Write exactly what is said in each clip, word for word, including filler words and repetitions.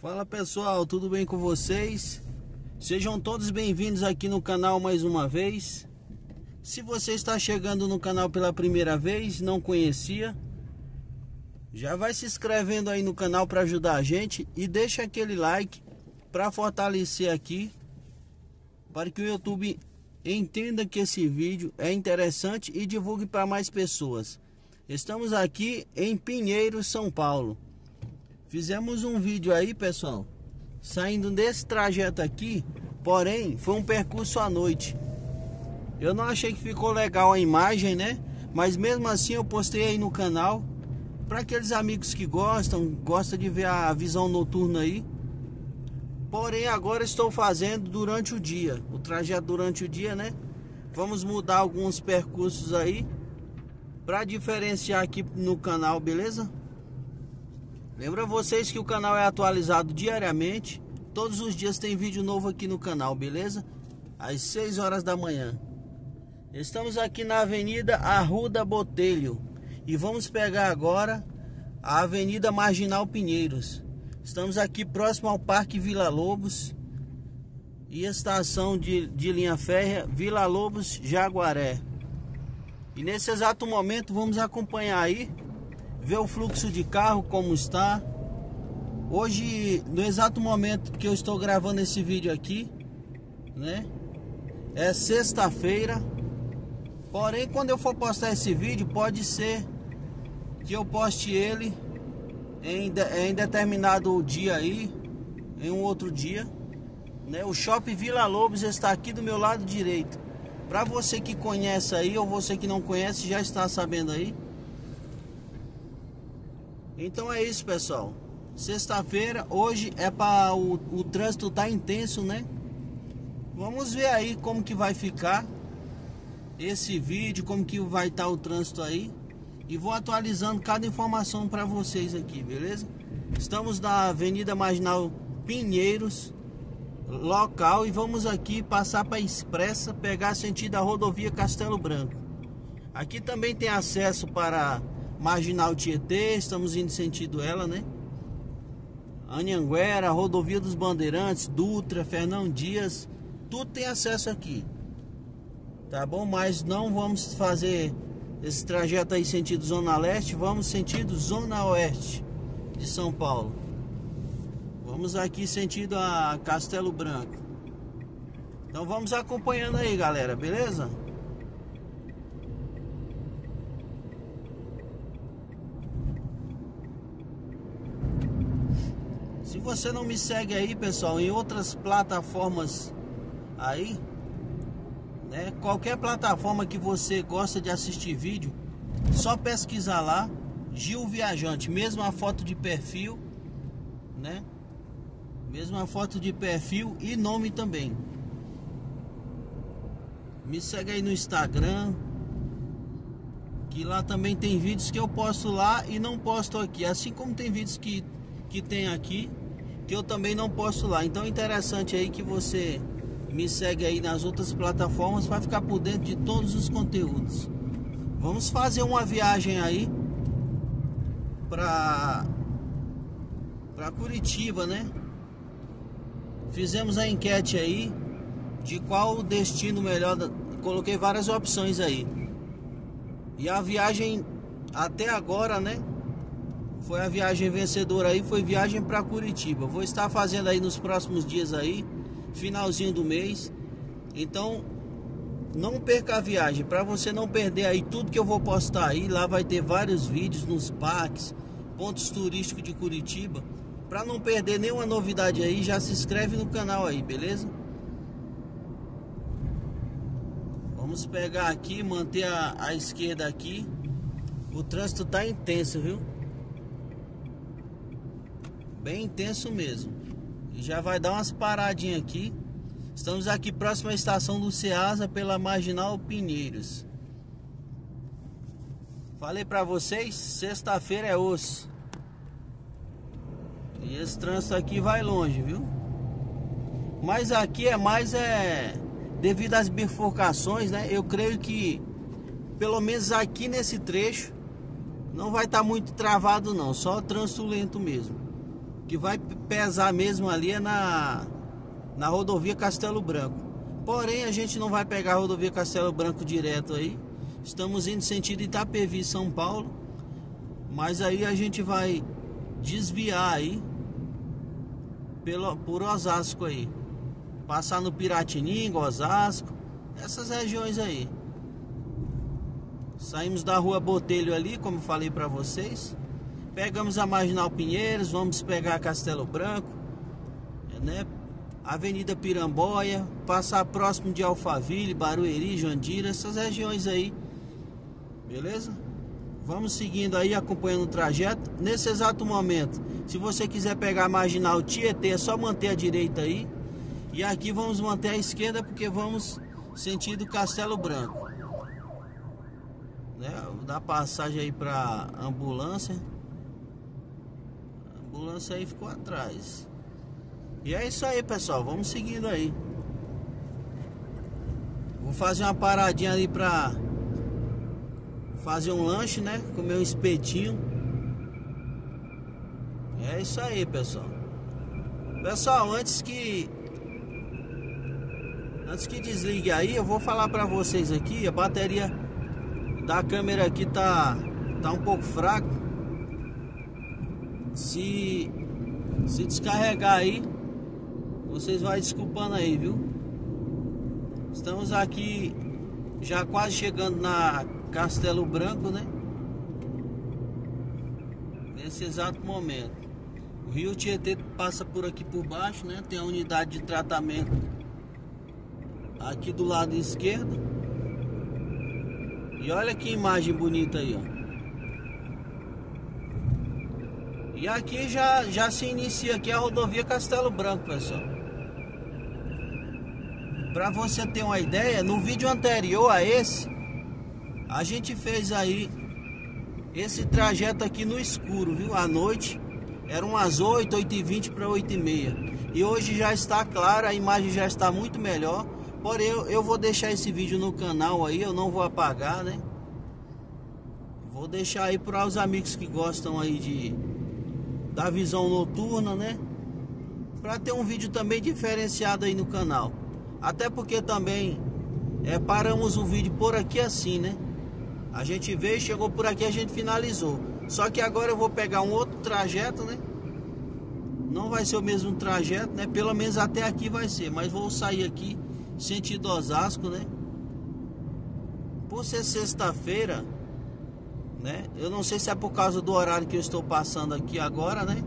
Fala pessoal, tudo bem com vocês? Sejam todos bem-vindos aqui no canal mais uma vez. Se você está chegando no canal pela primeira vez, não conhecia, já vai se inscrevendo aí no canal para ajudar a gente e deixa aquele like para fortalecer aqui, para que o YouTube entenda que esse vídeo é interessante e divulgue para mais pessoas. Estamos aqui em Pinheiros, São Paulo. Fizemos um vídeo aí, pessoal, saindo desse trajeto aqui, porém foi um percurso à noite. Eu não achei que ficou legal a imagem, né? Mas mesmo assim eu postei aí no canal para aqueles amigos que gostam, gostam de ver a visão noturna aí. Porém agora estou fazendo durante o dia, o trajeto durante o dia, né? Vamos mudar alguns percursos aí para diferenciar aqui no canal, beleza? Lembra vocês que o canal é atualizado diariamente. Todos os dias tem vídeo novo aqui no canal, beleza? Às seis horas da manhã. Estamos aqui na Avenida Arruda Botelho e vamos pegar agora a Avenida Marginal Pinheiros. Estamos aqui próximo ao Parque Vila Lobos e estação de, de linha férrea Vila Lobos Jaguaré. E nesse exato momento vamos acompanhar aí, ver o fluxo de carro como está. Hoje, no exato momento que eu estou gravando esse vídeo aqui, né, é sexta-feira. Porém, quando eu for postar esse vídeo, pode ser que eu poste ele em, de, em determinado dia aí, em um outro dia, né? O Shopping Vila Lobos está aqui do meu lado direito. Para você que conhece aí, ou você que não conhece, já está sabendo aí. Então é isso, pessoal. Sexta-feira, hoje é para o, o trânsito tá intenso, né? Vamos ver aí como que vai ficar esse vídeo, como que vai estar o trânsito aí. E vou atualizando cada informação para vocês aqui, beleza? Estamos na Avenida Marginal Pinheiros, local, e vamos aqui passar para Expressa, pegar sentido a rodovia Castelo Branco. Aqui também tem acesso para Marginal Tietê, estamos indo sentido ela, né? Anhanguera, Rodovia dos Bandeirantes, Dutra, Fernão Dias, tudo tem acesso aqui, tá bom? Mas não vamos fazer esse trajeto aí sentido Zona Leste, vamos sentido Zona Oeste de São Paulo. Vamos aqui sentido a Castelo Branco. Então vamos acompanhando aí, galera, beleza? Se você não me segue aí, pessoal, em outras plataformas aí, né, qualquer plataforma que você gosta de assistir vídeo, só pesquisar lá Gil Viajante, mesma foto de perfil, né? Mesma foto de perfil e nome também. Me segue aí no Instagram, que lá também tem vídeos que eu posto lá e não posto aqui, assim como tem vídeos que que tem aqui que eu também não posto lá. Então é interessante aí que você me segue aí nas outras plataformas para ficar por dentro de todos os conteúdos. Vamos fazer uma viagem aí para para Curitiba, né? Fizemos a enquete aí de qual o destino melhor, coloquei várias opções aí. E a viagem até agora, né, foi a viagem vencedora aí, foi viagem para Curitiba. Vou estar fazendo aí nos próximos dias aí, finalzinho do mês. Então não perca a viagem, para você não perder aí tudo que eu vou postar aí. Lá vai ter vários vídeos nos parques, pontos turísticos de Curitiba. Para não perder nenhuma novidade aí, já se inscreve no canal aí, beleza? Vamos pegar aqui, manter a, a esquerda aqui. O trânsito tá intenso, viu? Bem intenso mesmo. E já vai dar umas paradinhas aqui. Estamos aqui próximo à estação do Ceasa, pela Marginal Pinheiros. Falei pra vocês, sexta-feira é osso. E esse trânsito aqui vai longe, viu? Mas aqui é mais é devido às bifurcações, né? Eu creio que pelo menos aqui nesse trecho não vai estar muito travado não, só trânsito lento mesmo. que vai pesar mesmo ali é na, na rodovia Castelo Branco. Porém, a gente não vai pegar a rodovia Castelo Branco direto aí. Estamos indo sentido Itapevi, São Paulo. Mas aí a gente vai desviar aí pelo, por Osasco aí. Passar no Piratininga, Osasco, essas regiões aí. Saímos da rua Botelho ali, como falei para vocês. Pegamos a Marginal Pinheiros, vamos pegar Castelo Branco, né? Avenida Piramboia, passar próximo de Alphaville, Barueri, Jandira, essas regiões aí. Beleza? Vamos seguindo aí, acompanhando o trajeto. Nesse exato momento, se você quiser pegar a Marginal Tietê, é só manter a direita aí. E aqui vamos manter a esquerda, porque vamos sentido Castelo Branco, né? Dá passagem aí para ambulância. A ambulância aí ficou atrás. E é isso aí, pessoal, vamos seguindo aí. Vou fazer uma paradinha ali pra fazer um lanche, né? Comer um espetinho. É isso aí, pessoal. Pessoal, antes que Antes que desligue aí, eu vou falar pra vocês aqui. A bateria da câmera aqui tá, tá um pouco fraca. Se, se descarregar aí, vocês vão desculpando aí, viu? Estamos aqui já quase chegando na Castelo Branco, né? Nesse exato momento. O Rio Tietê passa por aqui por baixo, né? Tem a unidade de tratamento aqui do lado esquerdo. E olha que imagem bonita aí, ó. E aqui já, já se inicia aqui a rodovia Castelo Branco, pessoal. Para você ter uma ideia, no vídeo anterior a esse, a gente fez aí esse trajeto aqui no escuro, viu? À noite, eram umas oito, oito e vinte para oito e meia. E hoje já está claro, a imagem já está muito melhor. Porém, eu, eu vou deixar esse vídeo no canal aí, eu não vou apagar, né? Vou deixar aí para os amigos que gostam aí de da visão noturna, né? Para ter um vídeo também diferenciado aí no canal. Até porque também é, paramos o vídeo por aqui assim, né? A gente veio, chegou por aqui, a gente finalizou. Só que agora eu vou pegar um outro trajeto, né? Não vai ser o mesmo trajeto, né? Pelo menos até aqui vai ser. Mas vou sair aqui sentido Osasco, né? Por ser sexta-feira, né? Eu não sei se é por causa do horário que eu estou passando aqui agora, né?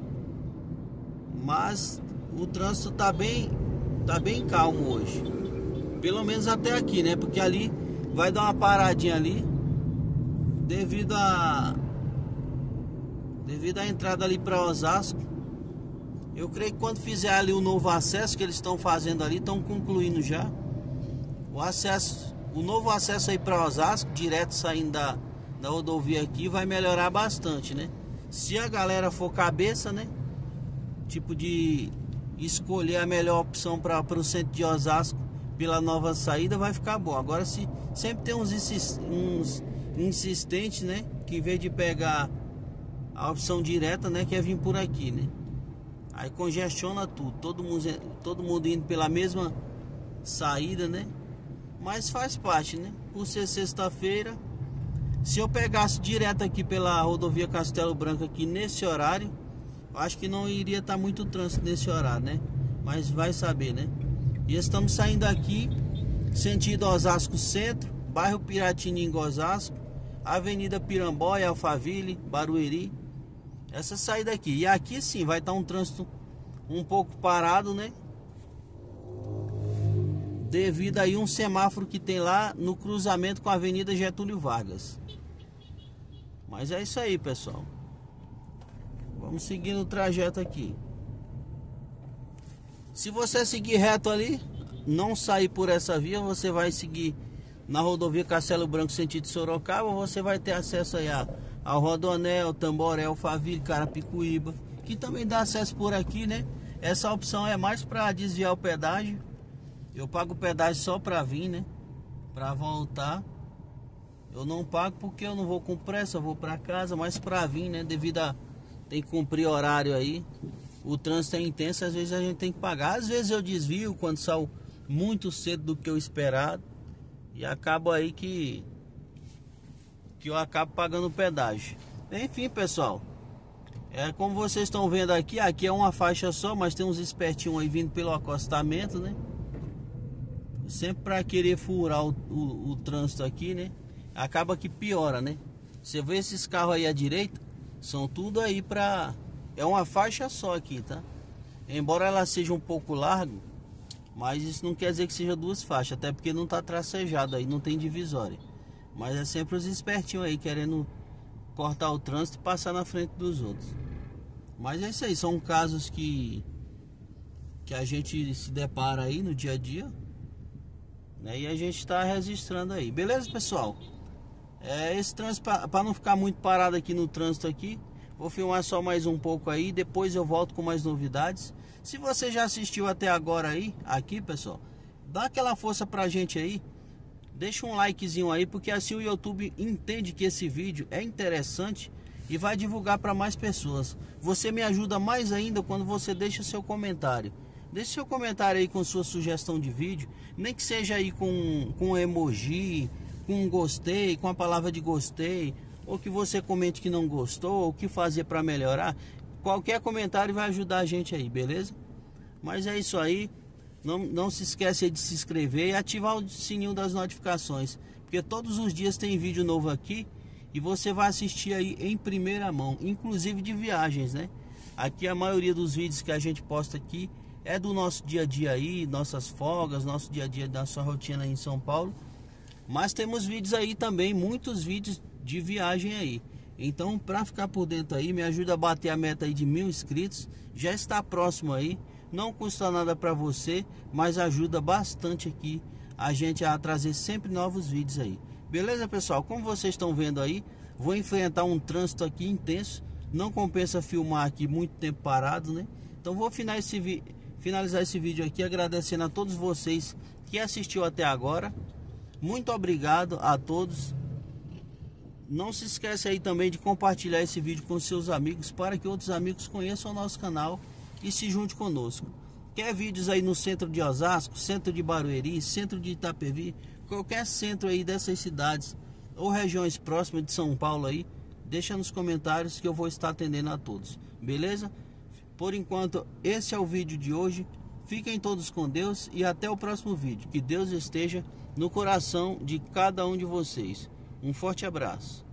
Mas o trânsito tá bem, tá bem calmo hoje. Pelo menos até aqui, né? Porque ali vai dar uma paradinha ali devido a devido à entrada ali para Osasco. Eu creio que quando fizer ali o novo acesso que eles estão fazendo ali, estão concluindo já o acesso, o novo acesso aí para Osasco, direto saindo da, da rodovia aqui, vai melhorar bastante, né? Se a galera for cabeça, né? Tipo de escolher a melhor opção para o centro de Osasco pela nova saída, vai ficar bom. Agora, se sempre tem uns, uns insistentes, né? Que em vez de pegar a opção direta, né? Quer vir por aqui, né? Aí congestiona tudo, todo mundo, todo mundo indo pela mesma saída, né? Mas faz parte, né? Por ser sexta-feira, se eu pegasse direto aqui pela rodovia Castelo Branco aqui nesse horário, acho que não iria estar muito trânsito nesse horário, né? Mas vai saber, né? E estamos saindo aqui sentido Osasco Centro, bairro Piratininga, Osasco, Avenida Piramboia, Alphaville, Barueri. Essa saída aqui. E aqui sim vai estar um trânsito um pouco parado, né? Devido aí um semáforo que tem lá no cruzamento com a Avenida Getúlio Vargas. Mas é isso aí, pessoal. Vamos seguindo o trajeto aqui. Se você seguir reto ali, não sair por essa via, você vai seguir na rodovia Castelo Branco sentido Sorocaba. Você vai ter acesso aí a ao Rodoanel, Tamboré, Alphaville, Carapicuíba, que também dá acesso por aqui, né? Essa opção é mais para desviar o pedágio. Eu pago o pedágio só para vir, né? Para voltar eu não pago porque eu não vou com pressa, eu vou para casa, mas para vir, né? Devido a tem que cumprir horário aí. O trânsito é intenso, às vezes a gente tem que pagar. Às vezes eu desvio quando saio muito cedo do que eu esperado. E acabo aí que, que eu acabo pagando o pedágio. Enfim, pessoal. É como vocês estão vendo aqui. Aqui é uma faixa só, mas tem uns espertinhos aí vindo pelo acostamento, né? Sempre para querer furar o, o, o trânsito aqui, né? Acaba que piora, né? Você vê esses carros aí à direita, são tudo aí pra... É uma faixa só aqui, tá? Embora ela seja um pouco largo, mas isso não quer dizer que seja duas faixas, até porque não tá tracejado aí, não tem divisória. Mas é sempre os espertinhos aí querendo cortar o trânsito e passar na frente dos outros. Mas é isso aí, são casos que que a gente se depara aí no dia a dia, né? E a gente tá registrando aí. Beleza, pessoal? É, esse trânsito, para não ficar muito parado aqui no trânsito aqui, vou filmar só mais um pouco aí, depois eu volto com mais novidades. Se você já assistiu até agora aí, aqui, pessoal, dá aquela força pra gente aí, deixa um likezinho aí, porque assim o YouTube entende que esse vídeo é interessante e vai divulgar para mais pessoas. Você me ajuda mais ainda quando você deixa seu comentário. Deixe seu comentário aí com sua sugestão de vídeo, nem que seja aí com, com emoji, com um gostei, com a palavra de gostei, ou que você comente que não gostou, ou o que fazer para melhorar. Qualquer comentário vai ajudar a gente aí, beleza? Mas é isso aí. Não, não se esqueça de se inscrever e ativar o sininho das notificações, porque todos os dias tem vídeo novo aqui e você vai assistir aí em primeira mão, inclusive de viagens, né? Aqui a maioria dos vídeos que a gente posta aqui é do nosso dia a dia aí, nossas folgas, nosso dia a dia da sua rotina aí em São Paulo. Mas temos vídeos aí também, muitos vídeos de viagem aí. Então, para ficar por dentro aí, me ajuda a bater a meta aí de mil inscritos. Já está próximo aí. Não custa nada para você, mas ajuda bastante aqui a gente a trazer sempre novos vídeos aí. Beleza, pessoal? Como vocês estão vendo aí, vou enfrentar um trânsito aqui intenso. Não compensa filmar aqui muito tempo parado, né? Então vou finalizar esse, vi finalizar esse vídeo aqui agradecendo a todos vocês que assistiu até agora. Muito obrigado a todos. Não se esqueça aí também de compartilhar esse vídeo com seus amigos, para que outros amigos conheçam o nosso canal e se junte conosco. Quer vídeos aí no centro de Osasco, centro de Barueri, centro de Itapevi, qualquer centro aí dessas cidades ou regiões próximas de São Paulo aí, deixa nos comentários que eu vou estar atendendo a todos. Beleza? Por enquanto, esse é o vídeo de hoje. Fiquem todos com Deus e até o próximo vídeo. Que Deus esteja no coração de cada um de vocês. Um forte abraço.